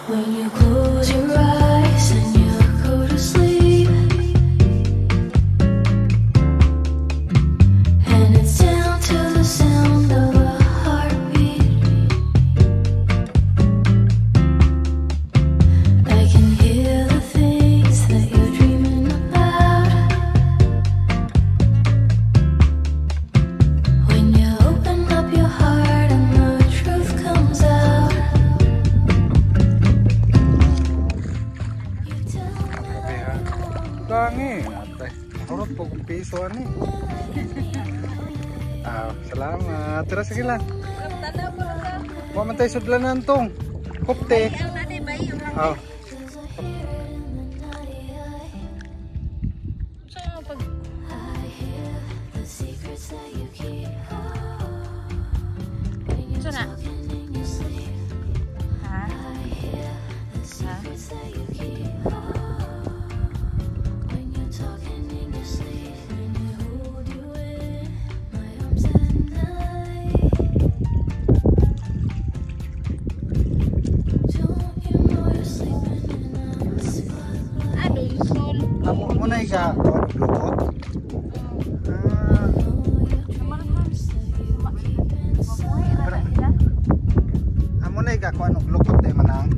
When you close your eyes and you go to sleep, and it's down to the sound of a heartbeat. I can hear the things that you're dreaming about. When you open up your heart and the truth comes out. Tangi, ate. Harap po kung piso ani. Salamat. Tira sige lang. Huwag man tayo sudlanan tong. Kupte. Muna ka Lukot. Muna ka ko anong Lukot de manang.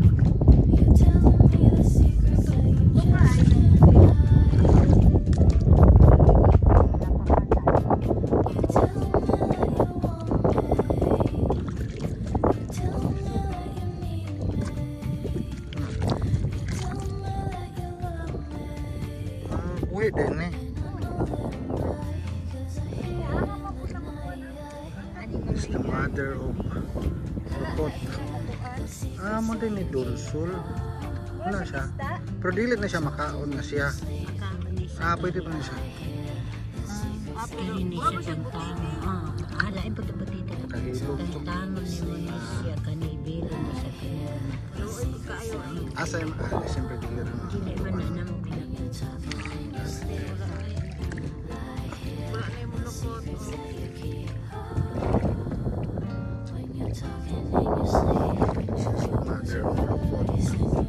Uwi din eh. It's the mother of Lukot. Mo din ni Donsol. Ano siya? Pero dili na siya makaon na siya. Pwede pa na siya. Kali ni siya bantang. Halain po ito dito. Bantang ni mo siya kanibilo na siya kanibilo. Asa yung siyempre dili rin. Dili man na naman pinagsasabi. Wala na yung Lukot. Mother of Lukot.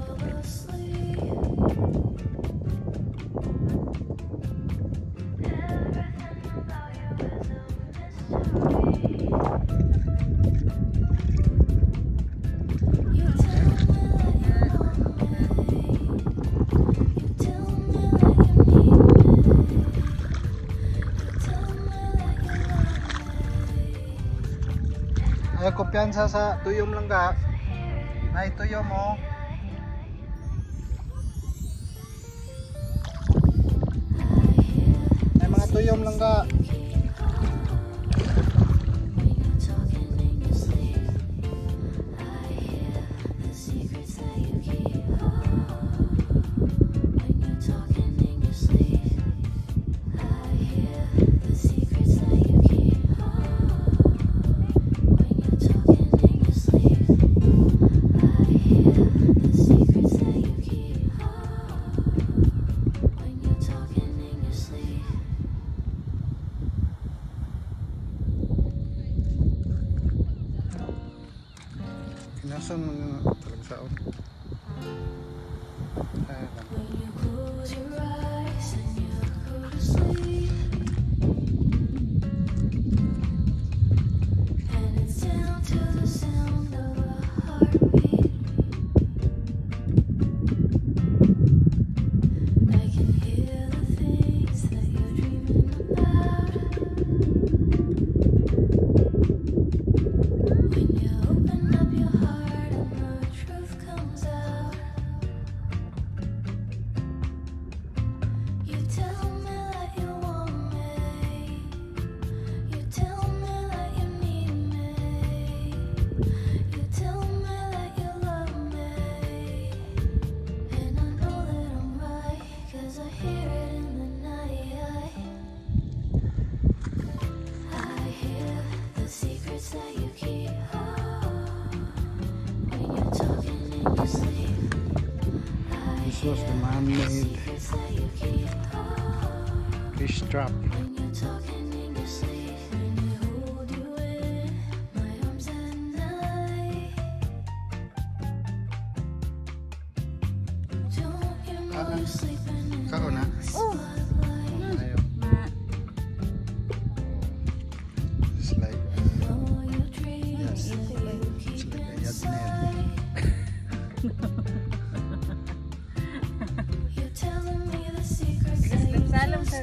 Ay, kumpiyansa sa tuyom lang ka. Nay, tuyom mo. Ay, mga tuyom lang ka. Nasaan mo talagang saon? This was the man-made fish trap. Kao na? Oh! Ayaw. It's like, yes, it's like a yadner. Salam sa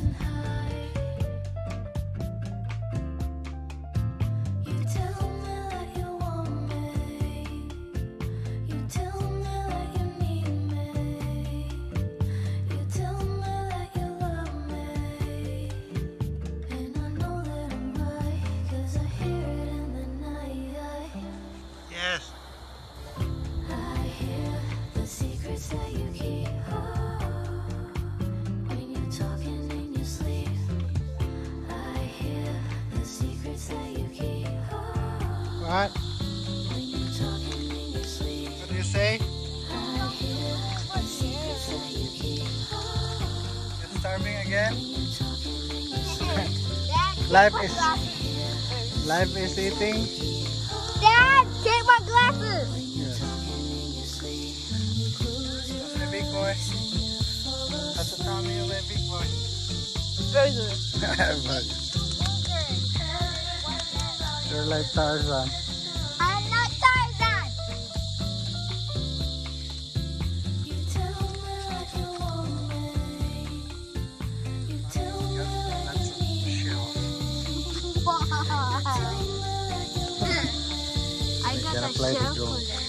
Yes. That you keep when you're talking in your sleep. I hear the secrets that you keep What? when you're talking in your sleep. What do you say? I hear the secrets that you keep It's starving again? when you're talking in your sleep. Life is eating. Dad, take my glasses. Yes. That's the big boy. That's the tummy of a big boy. Very good. You're like Tarzan. I'm not Tarzan. You tell me that you want me. You tell me that That's you need me. chill. Tell me that you love me. I got Gotta a play the shell drone. for that.